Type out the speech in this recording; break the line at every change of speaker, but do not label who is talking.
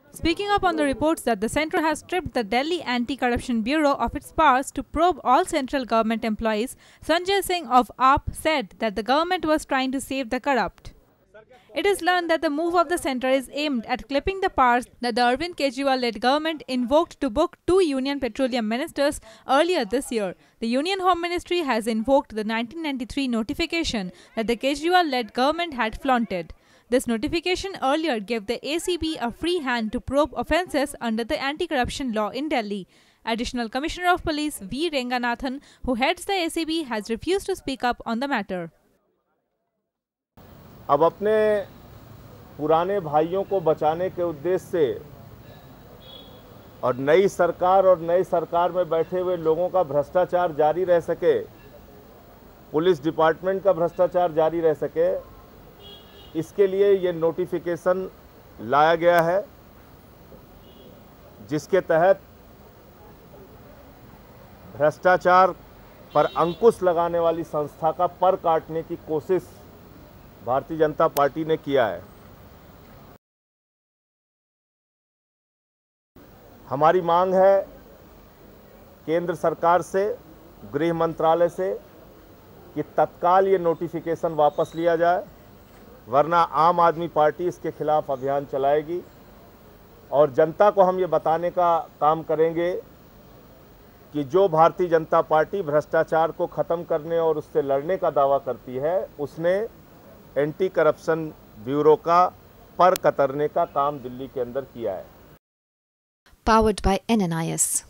Speaking up on the reports that the centre has stripped the Delhi Anti-Corruption Bureau of its powers to probe all central government employees, Sanjay Singh of AAP said that the government was trying to save the corrupt. It is learned that the move of the centre is aimed at clipping the powers that the Arvind Kejriwal-led government invoked to book 2 Union Petroleum Ministers earlier this year. The Union Home Ministry has invoked the 1993 notification that the Kejriwal-led government had flaunted. This notification earlier gave the ACB a free hand to probe offences under the anti-corruption law in Delhi. Additional Commissioner of Police V. Renganathan, who heads the ACB, has refused to speak up on the matter.
अब अपने पुराने भाइयों को बचाने के उद्देश्य से और नई सरकार में बैठे हुए लोगों का भ्रष्टाचार जारी रह सके, पुलिस डिपार्टमेंट का भ्रष्टाचार जारी रह सके, इसके लिए ये नोटिफिकेशन लाया गया है, जिसके तहत भ्रष्टाचार पर अंकुश लगाने वाली संस्था का पर काटने की कोशिश भारतीय जनता पार्टी ने किया है। हमारी मांग है केंद्र सरकार से, गृह मंत्रालय से कि तत्काल ये नोटिफिकेशन वापस लिया जाए, वरना आम आदमी पार्टी इसके खिलाफ अभियान चलाएगी और जनता को हम ये बताने का काम करेंगे कि जो भारतीय जनता पार्टी भ्रष्टाचार को ख़त्म करने और उससे लड़ने का दावा करती है, उसने एंटी करप्शन ब्यूरो का पर कतरने का काम दिल्ली के अंदर किया है।
Powered by NNIS.